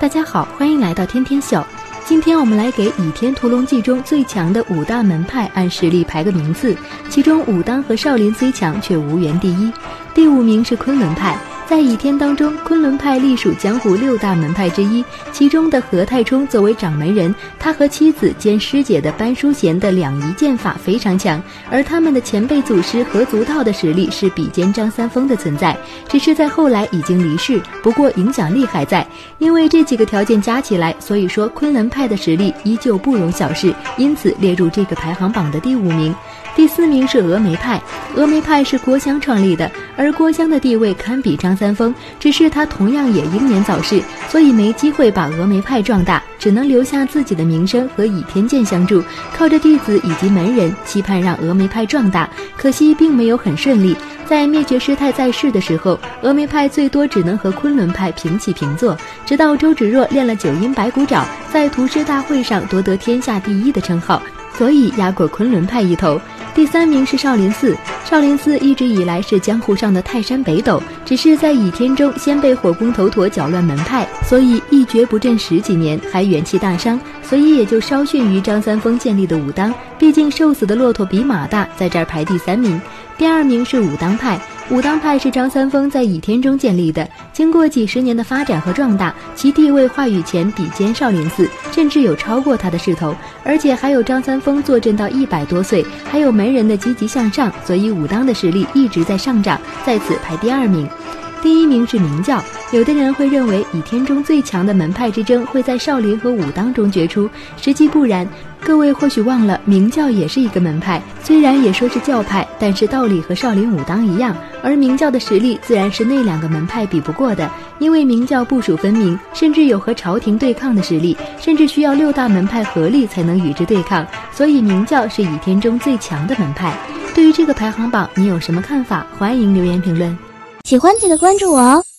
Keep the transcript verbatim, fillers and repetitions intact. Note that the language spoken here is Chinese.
大家好，欢迎来到天天秀。今天我们来给《倚天屠龙记》中最强的五大门派按实力排个名次，其中武当和少林虽强，却无缘第一。第五名是昆仑派。在倚天当中，昆仑派隶属江湖六大门派之一，其中的何太冲作为掌门人，他和妻子兼师姐的班淑贤的两仪剑法非常强，而他们的前辈祖师何足道的实力是比肩张三丰的存在，只是在后来已经离世，不过影响力还在。因为这几个条件加起来，所以说昆仑派的实力依旧不容小视，因此列入这个排行榜的第五名。第四名是峨眉派，峨眉派是郭襄创立的，而郭襄的地位堪比张三丰，只是他同样也英年早逝，所以没机会把峨眉派壮大，只能留下自己的名声和倚天剑相助，靠着弟子以及门人期盼让峨眉派壮大，可惜并没有很顺利。在灭绝师太在世的时候，峨眉派最多只能和昆仑派平起平坐，直到周芷若练了九阴白骨爪，在屠师大会上夺得天下第一的称号，所以压过昆仑派一头。第三名是少林寺，少林寺一直以来是江湖上的泰山北斗，只是在倚天中先被火攻头陀搅乱门派，所以一蹶不振十几年，还元气大伤，所以也就稍逊于张三丰建立的武当，毕竟瘦死的骆驼比马大，在这儿排第三名。第二名是武当派，武当派是张三丰在倚天中建立的，经过几十年的发展和壮大，其地位话语权比肩少林寺，甚至有超过他的势头，而且还有张三丰坐镇到一百多岁，还有门人的积极向上，所以武当的实力一直在上涨，在此排第二名。第一名是明教，有的人会认为倚天中最强的门派之争会在少林和武当中决出，实际不然。各位或许忘了，明教也是一个门派，虽然也说是教派，但是道理和少林武当一样，而明教的实力自然是那两个门派比不过的，因为明教部署分明，甚至有和朝廷对抗的实力，甚至需要六大门派合力才能与之对抗，所以明教是倚天中最强的门派。对于这个排行榜，你有什么看法？欢迎留言评论。 喜欢记得关注我哦。